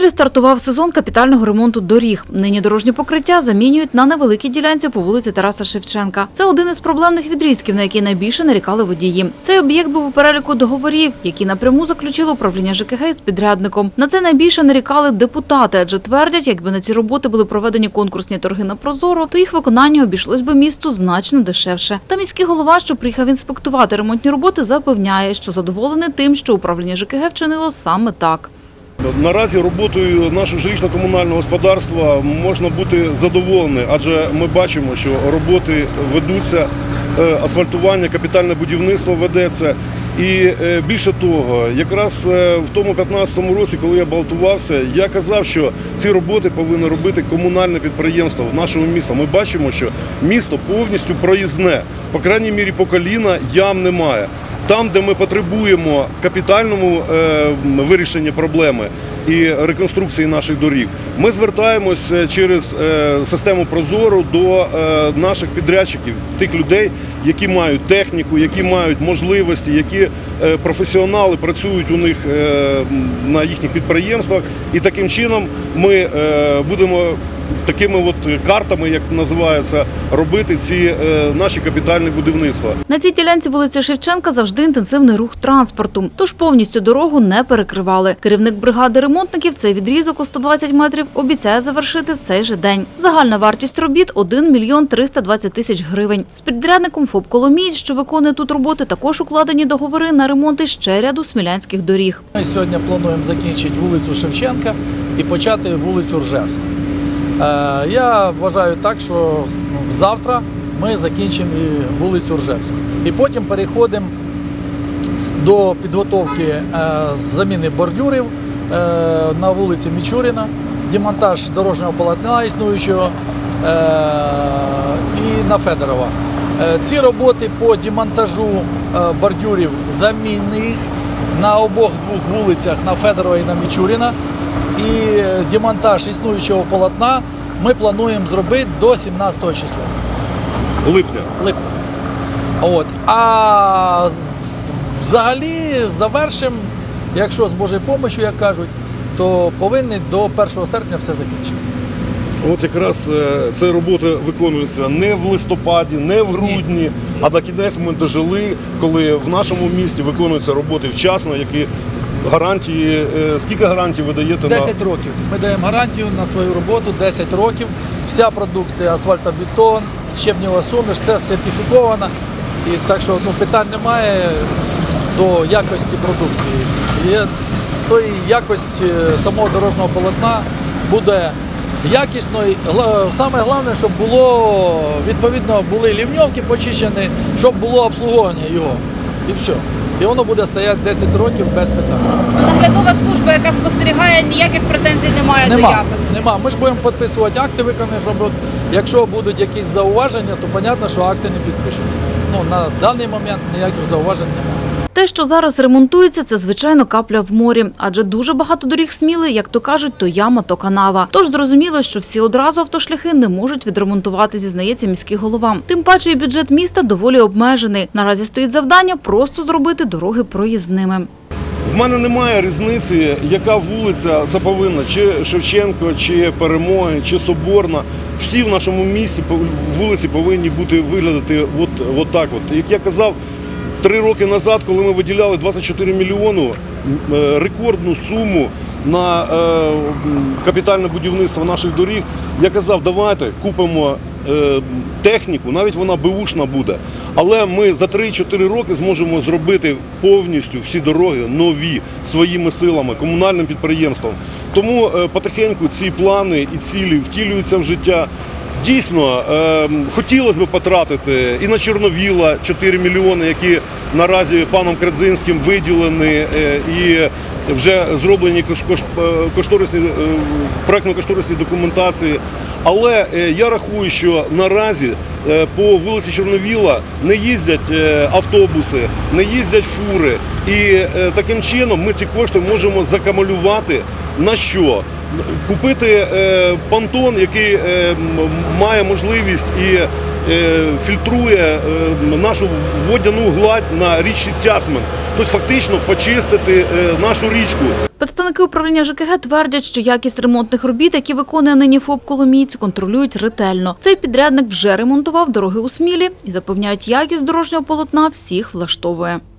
Львові стартував сезон капітального ремонту доріг. Нині дорожнє покриття замінюють на невеликій ділянці по вулиці Тараса Шевченка. Це один із проблемних відрізків, на який найбільше нарікали водії. Цей об'єкт був у переліку договорів, які напряму заключило управління ЖКГ із підрядником. На це найбільше нарікали депутати, адже твердять, якби на ці роботи були проведені конкурсні торги на Прозоро, то їх виконання обійшлось би місту значно дешевше. Та міський голова, що приїхав інспектувати ремонтні роботи, запевняє, що задоволений тим, що управління ЖКГ вчинило саме так. Наразі роботою нашого жилищно-комунального господарства можна бути задоволеним, адже ми бачимо, що роботи ведуться, асфальтування, капітальне будівництво ведеться. І більше того, якраз в тому 2015 році, коли я балотувався, я казав, що ці роботи повинно робити комунальне підприємство в нашому місті. Ми бачимо, що місто повністю проїзне, по крайній мірі по коліна ям немає. Там, де ми потребуємо капітальному вирішення проблеми і реконструкції наших доріг, ми звертаємось через систему Прозоро до наших підрядчиків, тих людей, які мають техніку, які мають можливості, які професіонали працюють у них на їхніх підприємствах. І таким чином ми будемо такими картами, як називається, робити ці наші капітальні будівництва. На цій ділянці вулиці Шевченка завжди інтенсивний рух транспорту, тож повністю дорогу не перекривали. Керівник бригади ремонтників цей відрізок у 120 метрів обіцяє завершити в цей же день. Загальна вартість робіт – 1 мільйон 320 тисяч гривень. З підрядником ФОП «Коломієць», що виконує тут роботи, також укладені договори на ремонти ще ряду смілянських доріг. Ми сьогодні плануємо закінчити вулицю Шевченка і почати вулицю Ржевську. Я вважаю так, що завтра ми закінчимо і вулицю Ржевську. І потім переходимо до підготовки заміни бордюрів на вулиці Мічуріна, демонтаж дорожнього полотна існуючого і на Федорова. Ці роботи по демонтажу бордюрів замінних на обох двох вулицях, на Федорова і на Мічуріна. І демонтаж існуючого полотна ми плануємо зробити до 17 числа. Липня. А взагалі завершимо, якщо з Божою допомогою, як кажуть, то повинні до 1 серпня все закінчити. От якраз ця робота виконується не в листопаді, не в грудні, а на кінець ми дожили, коли в нашому місті виконуються роботи вчасно, які гарантії, скільки гарантій ви даєте? 10 років. Ми даємо гарантію на свою роботу 10 років. Вся продукція, асфальтобетон, щебнева суміш, все сертифіковано. І так що питань немає до якості продукції. То і якість самого дорожнього полотна буде якісною. Саме головне, щоб було, відповідно, були лівньовки почищені, щоб було обслуговування його. І все. І воно буде стояти 10 років без питань. Наглядова служба, яка спостерігає, ніяких претензій немає до якості? Нема. Ми ж будемо підписувати акти виконаних робот. Якщо будуть якісь зауваження, то зрозуміло, що акти не підпишуться. На даний момент ніяких зауважень немає. Те, що зараз ремонтується, це, звичайно, капля в морі. Адже дуже багато доріг Сміли, як то кажуть, то яма, то канава. Тож зрозуміло, що всі одразу автошляхи не можуть відремонтувати, зізнається міський голова. Тим паче і бюджет міста доволі обмежений. Наразі стоїть завдання просто зробити дороги проїзними. В мене немає різниці, яка вулиця це повинна, чи Шевченко, чи Перемоги, чи Соборна. Всі в нашому місті вулиці повинні бути виглядати от так. Як я казав, 3 роки назад, коли ми виділяли 24 мільйони, рекордну суму на капітальне будівництво наших доріг, я казав, давайте купимо техніку, навіть вона беушна буде, але ми за 3-4 роки зможемо зробити повністю всі дороги нові своїми силами, комунальним підприємством. Тому потихеньку ці плани і цілі втілюються в життя. Дійсно, хотілося б потратити і на Чорновіла 4 мільйони, які наразі паном Крадзинським виділені і вже зроблені проєктно-кошторисні документації. Але я рахую, що наразі по вулиці Чорновіла не їздять автобуси, не їздять фури. І таким чином ми ці кошти можемо закамулювати на що? купити понтон, який має можливість і фільтрує нашу водяну гладь на річці Тясмин. Тобто фактично почистити нашу річку. Представники управління ЖКГ твердять, що якість ремонтних робіт, які виконує нині ФОП «Коломієць», контролюють ретельно. Цей підрядник вже ремонтував дороги у Смілі і запевняють, якість дорожнього полотна всіх влаштовує.